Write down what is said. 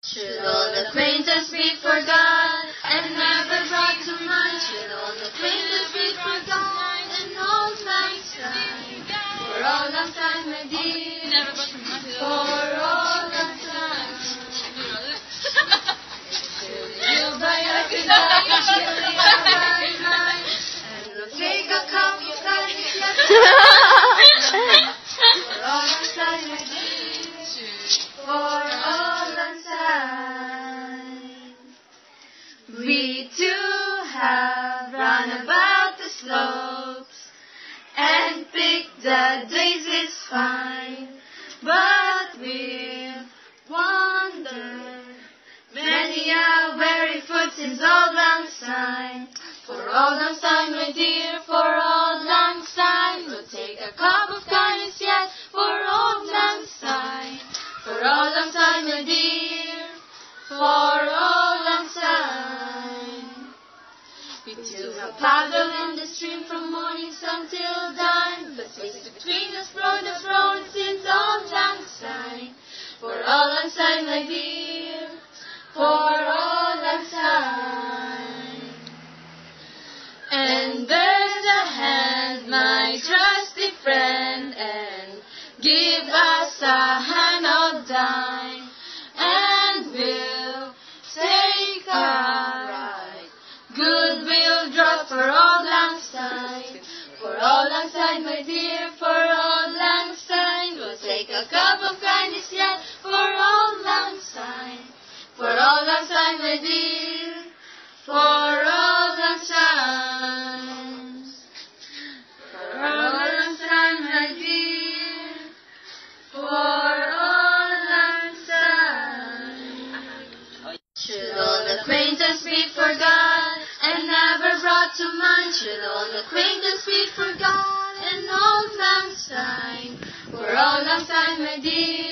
Should old acquaintance be forgot and never brought to mind? Should old acquaintance be forgot and old lang syne? For all lang syne, my dear, never brought to mind. For all lang syne. Should you buy a good night, she'll leave a bright night, and we'll take a cup of coffee. For all lang syne, my dear, for all lang syne. We too have run about the slopes and picked the daisies fine, but we've wandered many a weary foot since old lang syne. For old lang syne, my dear, for old lang syne, we'll take a cup of kindness yet. For old lang syne, for old lang syne, my dear, for old lang syne. We too have paddled in the stream from morning sun till dawn, but space between us grown since old lang syne. For old lang syne, my dear, for old lang syne. And there's a hand, my trusty friend, and give us a hand of thine, and we'll take a right goodwill drop for old lang syne. For old lang syne, my dear, for old lang syne, we'll take a cup of kindness yet. For old lang syne, for old lang syne, my dear, for old lang syne. For old lang syne, my dear, for old lang syne. Should old acquaintance be forgot and never brought to mind? Should old acquaintance be forgot and old lang syne? For old lang syne, my dear,